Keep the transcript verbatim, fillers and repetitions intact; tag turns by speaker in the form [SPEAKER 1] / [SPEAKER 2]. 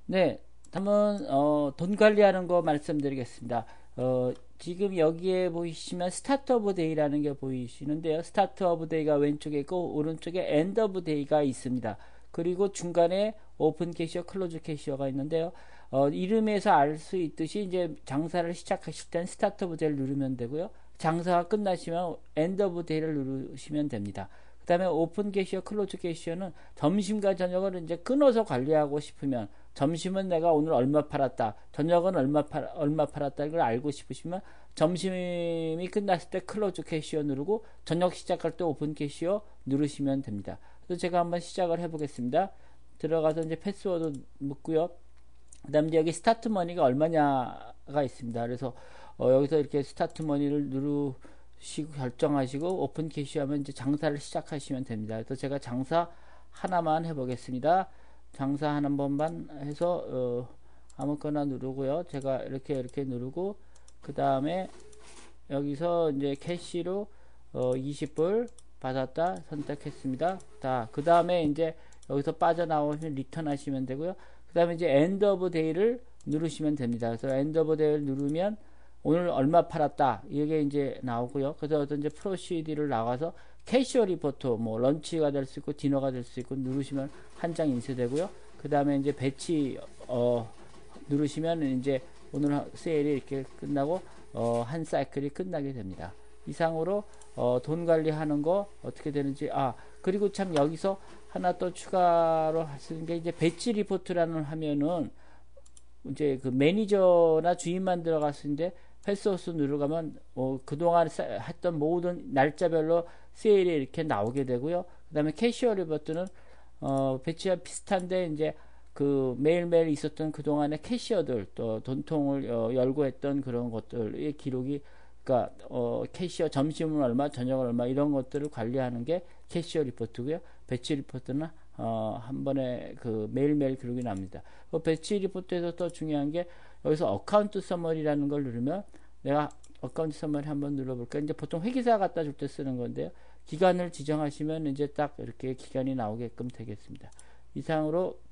[SPEAKER 1] 네, 다음은 어, 돈 관리하는 거 말씀드리겠습니다. 어, 지금 여기에 보이시면 스타트 오브 데이라는 게 보이시는데요. 스타트 오브 데이가 왼쪽에 있고 오른쪽에 엔드 오브 데이가 있습니다. 그리고 중간에 오픈 캐시어, 클로즈 캐시어가 있는데요. 어, 이름에서 알 수 있듯이 이제 장사를 시작하실 때는 스타트 오브 데이를 누르면 되고요. 장사가 끝나시면 엔드 오브 데이를 누르시면 됩니다. 그 다음에 오픈 캐시어, 클로즈 캐시어는 점심과 저녁을 이제 끊어서 관리하고 싶으면 점심은 내가 오늘 얼마 팔았다, 저녁은 얼마 팔 얼마 팔았다 이걸 알고 싶으시면 점심이 끝났을 때 클로즈 캐시어 누르고 저녁 시작할 때 오픈 캐시어 누르시면 됩니다. 그래서 제가 한번 시작을 해보겠습니다. 들어가서 이제 패스워드 묻고요. 그다음 이제 여기 스타트 머니가 얼마냐가 있습니다. 그래서 어 여기서 이렇게 스타트 머니를 누르시고 결정하시고 오픈 캐시어 하면 이제 장사를 시작하시면 됩니다. 그래서 제가 장사 하나만 해보겠습니다. 장사 한 번만 해서 어 아무거나 누르고요. 제가 이렇게 이렇게 누르고 그 다음에 여기서 이제 캐시로 어 이십 불 받았다 선택했습니다. 다 그 다음에 이제 여기서 빠져나오시면 리턴 하시면 되고요. 그 다음에 이제 엔드 오브 데이를 누르시면 됩니다. 그래서 엔드 오브 데이를 누르면 오늘 얼마 팔았다 이게 이제 나오고요. 그래서 어떤 이제 프로시디를 나가서 캐시어 리포트 뭐 런치가 될 수 있고 디너가 될 수 있고 누르시면 한 장 인쇄되고요. 그 다음에 이제 배치 어 누르시면 이제 오늘 세일이 이렇게 끝나고 어 한 사이클이 끝나게 됩니다. 이상으로 어 돈 관리하는 거 어떻게 되는지 아 그리고 참 여기서 하나 또 추가로 할 수 있는 게 이제 배치 리포트라는 화면은 이제 그 매니저나 주인만 들어갔을 때 패스워드 누르가면 어 그동안 했던 모든 날짜별로 세일이 이렇게 나오게 되고요. 그 다음에 캐시어 리포트는 어 배치와 비슷한데 이제 그 매일매일 있었던 그동안의 캐시어들 또 돈통을 어 열고 했던 그런 것들의 기록이 그러니까 어 캐시어 점심은 얼마 저녁은 얼마 이런 것들을 관리하는 게 캐시어 리포트고요. 배치 리포트는 어 한 번에 그 매일매일 기록이 납니다. 그 배치 리포트에서 또 중요한 게 여기서 어카운트 서머리라는 걸 누르면 내가 어카운트 서머리 한번 눌러볼까요? 이제 보통 회계사 갖다 줄 때 쓰는 건데요. 기간을 지정하시면 이제 딱 이렇게 기간이 나오게끔 되겠습니다. 이상으로